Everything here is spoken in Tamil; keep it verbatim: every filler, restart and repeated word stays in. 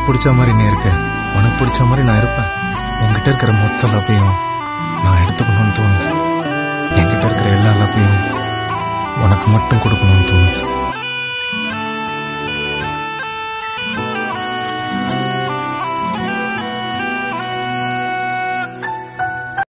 பிடிச்ச மாதிரி நீ இருக்க, உனக்கு பிடிச்ச மாதிரி நான் இருப்பேன். உங்ககிட்ட இருக்கிற மொத்த லவ்வையும் நான் எடுத்துக்கணும்னு தோணுது. என்கிட்ட இருக்கிற எல்லா லவ்வையும் உனக்கு மட்டும் கொடுக்கணும்னு தோணுது.